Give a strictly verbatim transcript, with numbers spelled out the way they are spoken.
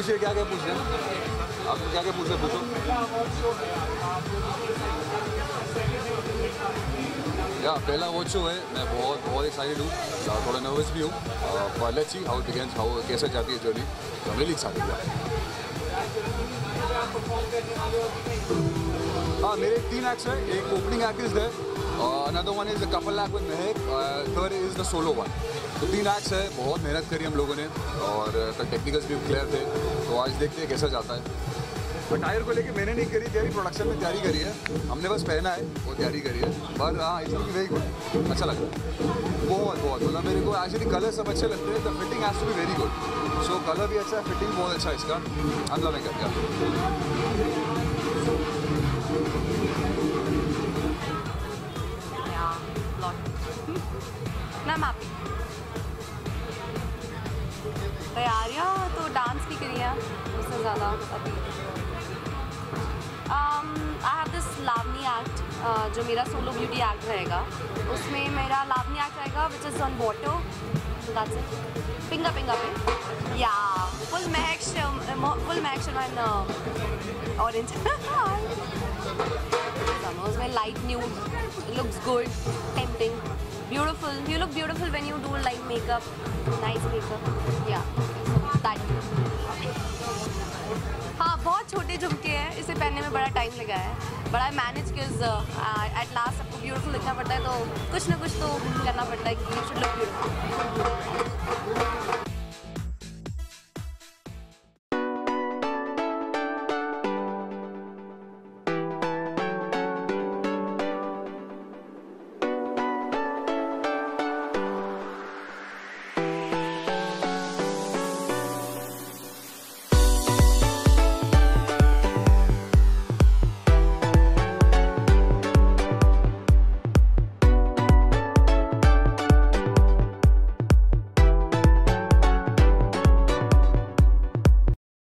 पूछिए क्या क्या पूछ रहे हैं आप, क्या क्या पूछ रहे पूछो। या पहला वॉच शो है, मैं बहुत बहुत एक्साइटेड हूँ, थोड़ा नर्वस भी हूँ, पर let's see how it begins, how कैसे जाती है journey. I am really excited. हाँ, मेरे तीन एक्ट्स हैं, एक opening act is there, another one is the couple act with Mahak, third is the solo one. तो तीन एक्ट्स है, बहुत मेहनत करी हम लोगों ने और कल टेक्निकल्स भी क्लियर थे, तो आज देखते हैं कैसा जाता है। अटायर को लेके मैंने नहीं करी तैयारी, प्रोडक्शन में तैयारी करी है, हमने बस पहना है वो तैयारी करी है, पर हाँ इट्स लुकिंग वेरी गुड, अच्छा लग रहा है बहुत बहुत। मतलब मेरे को एक्चुअली कलर सब अच्छे लगते हैं, the fitting has to be very good, so colour भी अच्छा है, फिटिंग बहुत अच्छा है इसका, I am loving it. Ma'am आप तैयारियाँ तो डांस की करी है उससे ज़्यादा अभी। I have this Lavani act जो मेरा सोलो ब्यूटी एक्ट रहेगा, उसमें मेरा लावनी एक्ट रहेगा which is on water, that's it, Pinga Pinga पे या full Mahak full Mahak Sharma and orange उसमें light nude, looks good, tempting, beautiful. You look beautiful when you do light makeup, nice makeup. Yeah, that. हाँ, बहुत छोटे झुमके हैं, इसे पहनने में बड़ा टाइम लगा है, बड़ा मैनेज किस एट लास्ट सबको ब्यूटीफुल दिखना पड़ता है, तो कुछ ना कुछ तो करना पड़ता है कि यू शुड लुक ब्यूटीफुल।